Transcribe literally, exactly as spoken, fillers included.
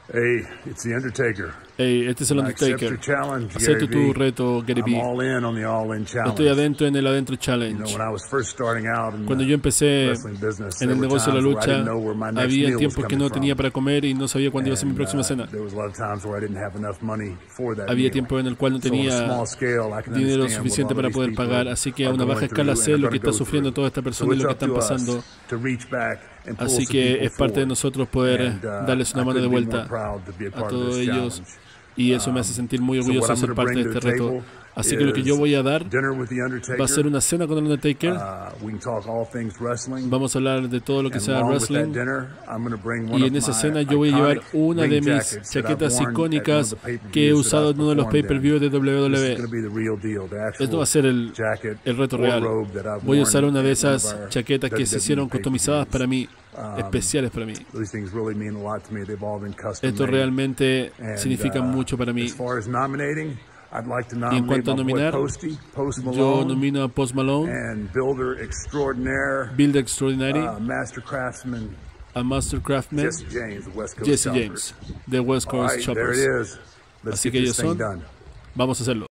Hey, it's the Undertaker. Hey, este es el I accept Undertaker. your challenge, Acepto Gary tu V. reto, Gary I'm V. all in on the all-in challenge. Estoy adentro en el Adentro You know, Challenge. when I was first starting out in Cuando the yo empecé wrestling business, en there el were negocio de la times where I lucha, didn't know where my next había meal was tiempos que coming no from. tenía para comer y no sabía cuándo iba a ser mi And, próxima uh, cena. there was a lot of times where I didn't have enough money for that Había meal. tiempo en el cual no So on a tenía small scale, I can dinero understand suficiente what all para these poder people pagar, así que a are una going baja through escala and sé are lo que gonna está go sufriendo through. toda esta So persona y it's lo que up to están us pasando. to reach back and pull Así some que people es parte de forward. nosotros poder And, uh, darles una I mano de couldn't be more vuelta proud to be a a part of todos this ellos, challenge. y eso me hace sentir muy So orgulloso what de I'm ser gonna parte de bring to este the reto. table Así que lo que yo is voy a dar dinner with the Undertaker. va a ser una cena con el Undertaker. Uh, we can talk all things wrestling. Vamos a hablar de todo lo que And sea along with that wrestling. dinner, I'm gonna bring one Y of en esa my cena yo voy a llevar iconic una de ring mis jackets that I've chaquetas worn at one of icónicas the pay-per-views que he that usado I've en uno de los performed in. pay-per-views de W This W is E. gonna be the real deal, the actual Esto va a ser el, jacket el reto or real. robe that I've Voy a worn usar una de at one of esas our chaquetas que se hicieron W W E customizadas para mí, Um, especiales para mí. These things really mean a lot to me. They've all been custom Esto made. realmente And, significa uh, mucho para mí. As far as nominating, I'd like to Y en nominate cuanto a my boy nominar, Posty, Post yo Malone, nomino a Post Malone, and Builder Extraordinaire, Build Extraordinary, uh, Master Craftsman, a Master Craftsman, Jesse James, the West Coast Jesse Choppers. James, de West All Coast right, there Choppers. it is. Let's Así get que this ellos thing son. done. Vamos a hacerlo.